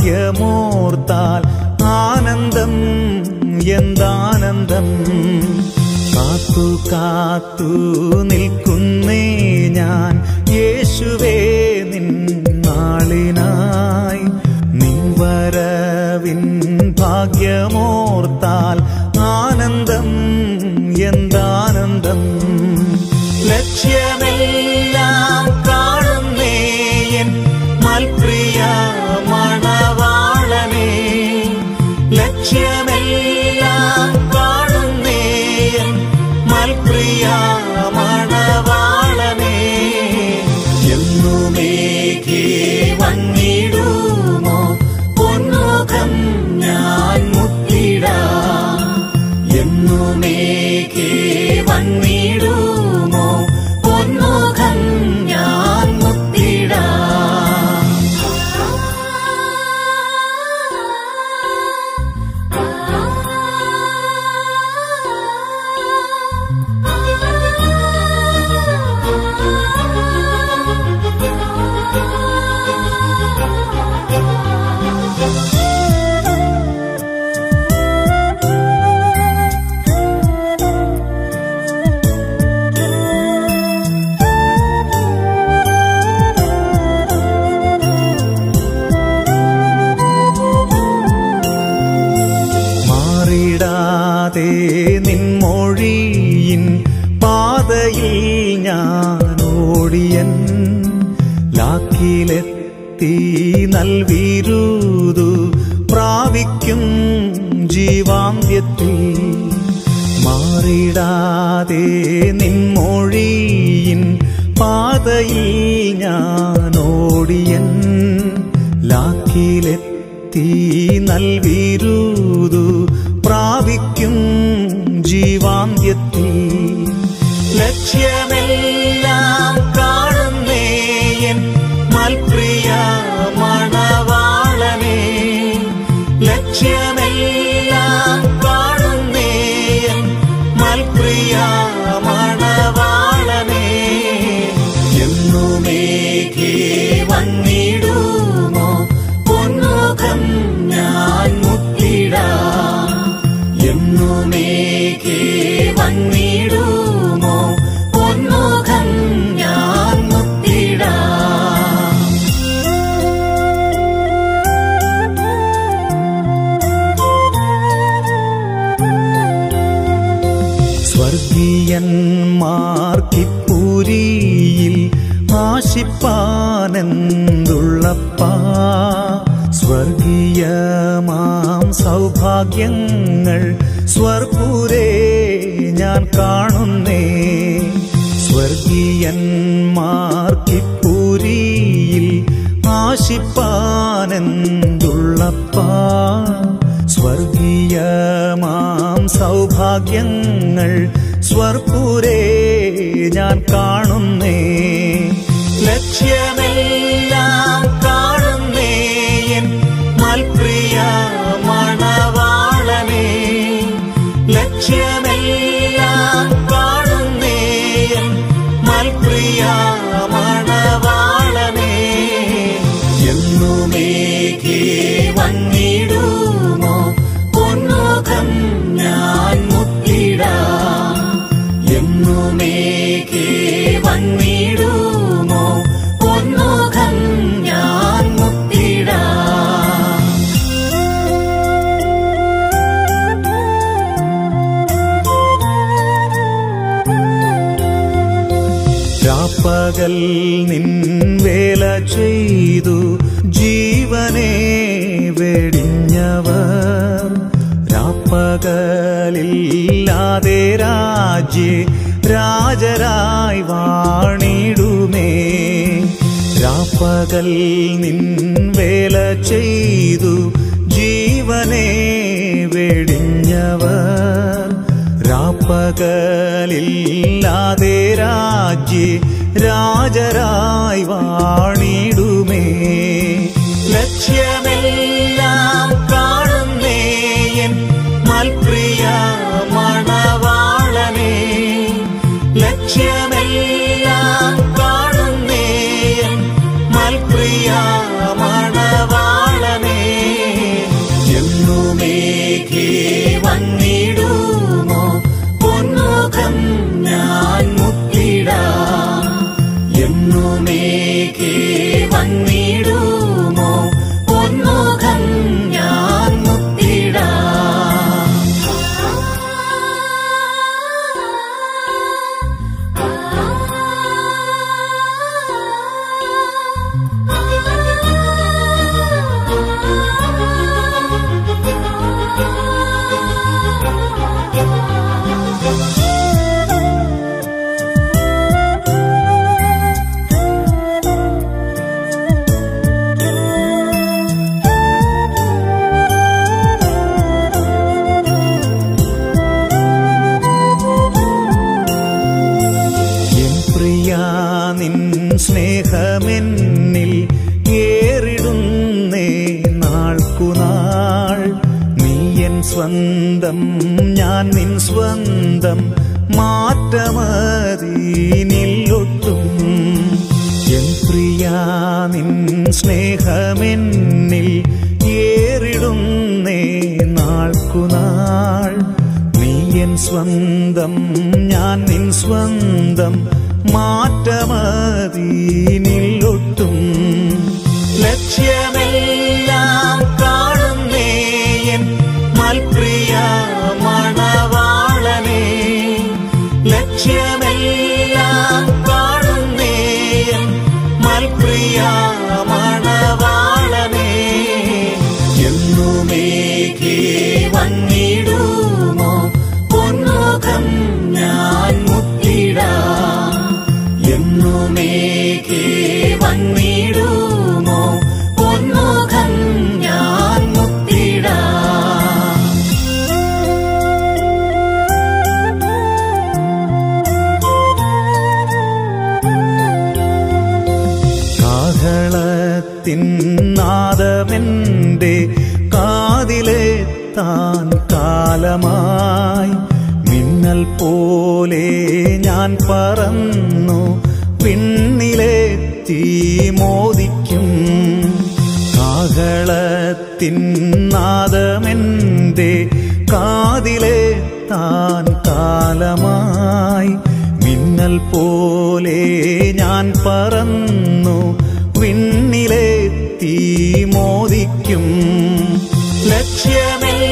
ഭാഗ്യമോർത്താൽ ആനന്ദം എന്താനന്ദം. കാത്തു കാത്തു നിൽക്കുന്നേ ഞാൻ യേശുവേ നിൻ നാളിനായി. നിൻ വരവിൻ ഭാഗ്യമോർത്താൽ ആനന്ദം എന്താനന്ദം. ലക്ഷ്യമെല്ലാം കാണുന്നേ എൻ മൽപ്രിയ മണവാളനേ. ലക്ഷ്യമെല്ലാം കാണുന്നേ എൻ മൽപ്രിയ മണവാളനേ. എന്നുമേകി വന്നിടുമോ പൊന്മുഖം ഞാൻ മുത്തിടാം. എന്നുമേകി വന്നിടുമോ പൊന്മുഖം ഞാൻ മുത്തിടാം. നിൻമൊഴിയിൻ പാതയിൽ ഞാനോടിയൻ. ലാക്കിലെത്തി നൽവിരുതു പ്രാപിക്കും ജീവാന്ത്യത്തിൽ. മാറിടാതെ നിൻമൊഴിയിൻ പാതയിൽ ഞാനോടിയൻ. ലാക്കിലെത്തി നൽവിരുതു പ്രാപിക്കും ജീവാന്ത്യത്തിൽ. ലക്ഷ്യമെല്ലാം കാണുന്നേ എൻ മൽപ്രിയ മണവാളനേ. ലക്ഷ്യമെല്ലാം കാണുന്നേ എൻ മൽപ്രിയ മണവാളനേ. എന്നുമേകി വന്നിടുമോ പൊന്മുഖം ഞാൻ മുത്തിടാം. എന്നുമേകി വന്നിടുമോ പൊന്മുഖം ഞാൻ മുത്തിടാം. സ്വർഗീയന്മാർക്കിപ്പുരിയിൽ ആശിപ്പാനെന്തുള്ളപ്പാ. സ്വർഗീയമാം സൗഭാഗ്യങ്ങൾ സ്വർപ്പൂരേ ഞാൻ കാണുന്നേ. സ്വർഗീയന്മാർക്കിപ്പുരിയിൽ ആശിപ്പാനെന്തുള്ളപ്പാ. സ്വർഗീയമാം സൗഭാഗ്യങ്ങൾ സ്വർപ്പൂരേ ഞാൻ കാണുന്നേ. ലക്ഷ്യമെല്ലാം കാണുന്നേ എൻ മൽപ്രിയ മണവാളനേ. ലക്ഷ്യമെല്ലാം കാണുന്നേ എൻ മൽപ്രിയ മണവാളനേ. എന്നുമേകി വന്നിടുമോ പൊന്മുഖം ഞാൻ മുത്തിടാം. എന്നുമേകി വന്നിടുമോ പൊന്മുഖം ഞാൻ മുത്തിടാം. രാപ്പകൽ നിൻ വേല ചെയ്തു ജീവനെ വെടിഞ്ഞവർ. രാപ്പകലില്ലാതെ രാജ്യേ രാജരായി വാണിടുമേ. രാപ്പകൽ നിൻ വേല ചെയ്തു ജീവനെ വെടിഞ്ഞവർ. രാപ്പകലില്ലാതെ രാജ്യേ രാജരായി വാണിടുമേ. ലക്ഷ്യമെല്ലാം കാണുന്നേ എൻ മൽപ്രിയ മണവാളനേ. ലക്ഷ്യമെല്ലാം കാണുന്നേ എൻ മൽപ്രിയ മണവാളനേ. പ്രിയ നിൻ സ്നേഹമെന്നിൽ ഏറിടുന്നേ നാൾക്കുനാൾ. നീ എൻ സ്വന്തം ഞാൻ നിൻ സ്വന്തം മാറ്റമതിനില്ലൊട്ടും. എൻ പ്രിയ നിൻ സ്നേഹമെന്നിൽ ഏറിടുന്നേ നാൾക്കുനാൾ. നീ എൻ സ്വന്തം ഞാൻ നിൻ സ്വന്തം മാറ്റമതിനില്ലൊട്ടും. ലക്ഷ്യമെല്ലാം കാണുന്നേ എൻ മൽപ്രിയ മണവാളനേ. ലക്ഷ്യമെല്ലാം കാണുന്നേ എൻ മൽപ്രിയ മണവാളനേ. എന്നുമേകെ വന്നിടുമോ പൊന്മുഖം ഞാൻ മുത്തിടാം. എന്നുമേകെ വന്നിടുമോ പൊന്മുഖം ഞാൻ മുത്തിടാം. കാഹളത്തിൻ നാദമെന്റെ കാതിലെത്താൻ കാലമായി. മിന്നൽ പോലെ ഞാൻ പറന്നു പിന്നിലെത്തി മോദിക്കും. കാഹളത്തിൻ നാദമെന്റെ കാതിലെത്താൻ കാലമായി. മിന്നൽ പോലെ ഞാൻ പറന്നു വിണ്ണിലെത്തി മോദിക്കും. ലക്ഷ്യമെല്ലാം